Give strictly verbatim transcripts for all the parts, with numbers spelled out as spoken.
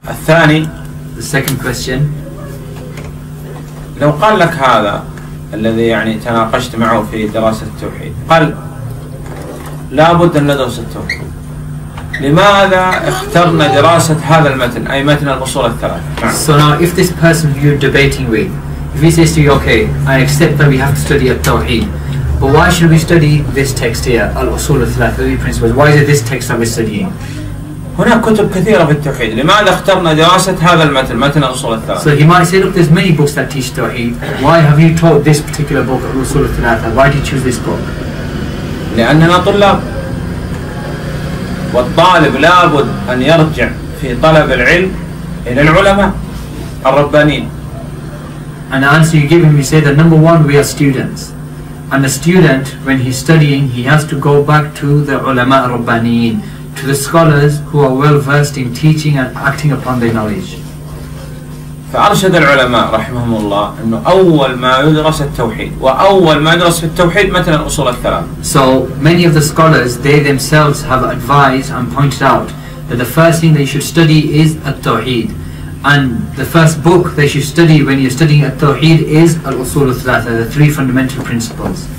الثاني The second question. لو قال لك هذا الذي يعني تناقشت معه في دراسة التوحيد، قال لابد أن ندرس التوحيد، لماذا اخترنا دراسة هذا المتن أي متن الأصول الثلاث؟ So now if this person you're debating with, if he says to you, okay, I accept that we have to study at-Tawheed, but why should we study this text here, Al-Usul al-Thalath, the principles? Why is it this text that we're studying? هناك كتب كثيرة في التوحيد، لماذا اخترنا دراسة هذا المتن متن الأصول الثلاث؟ So he might say, look, there's many books that teach Tawheed. Why have you taught this particular book, Al-Usul al-Thalath? Why did you choose this book? لأننا طلاب، والطالب لابد أن يرجع في طلب العلم إلى العلماء الربانيين. And the answer you give him, you say that number one, we are students. And a student, when he's studying, he has to go back to the ulama rabbaniyin, to the scholars who are well versed in teaching and acting upon their knowledge. فأرشد العلماء رحمهم الله أنه أول ما يدرس التوحيد، وأول ما يدرس في التوحيد متن الأصول الثلاث. So many of the scholars, they themselves have advised and pointed out that the first thing they should study is at-Tawheed. And the first book they should study when you're studying at-Tawheed is Al-Usul al-Thalatha, the three fundamental principles.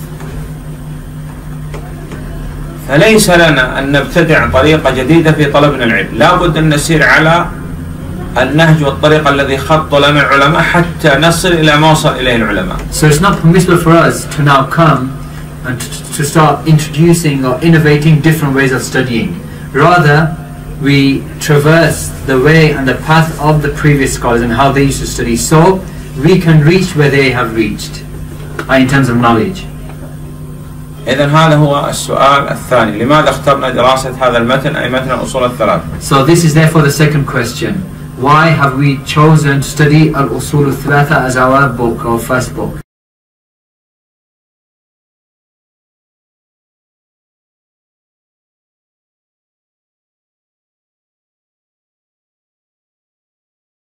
فليس لنا أن نبتدع طريقة جديدة في طلبنا العلم، لا بد أن نسير على النهج والطريقة الذي خط لنا العلماء حتى نصل إلى ما وصل إليه العلماء. So it's not permissible for us to now come and to start introducing or innovating different ways of studying. Rather, we traverse the way and the path of the previous scholars and how they used to study, so we can reach where they have reached uh, in terms of knowledge. إذن هذا هو السؤال الثاني، لماذا اخترنا دراسة هذا المتن أي متن الأصول الثلاث؟ So this is therefore the second question. Why have we chosen to study Al-Usul al-Thalatha as our book, our first book?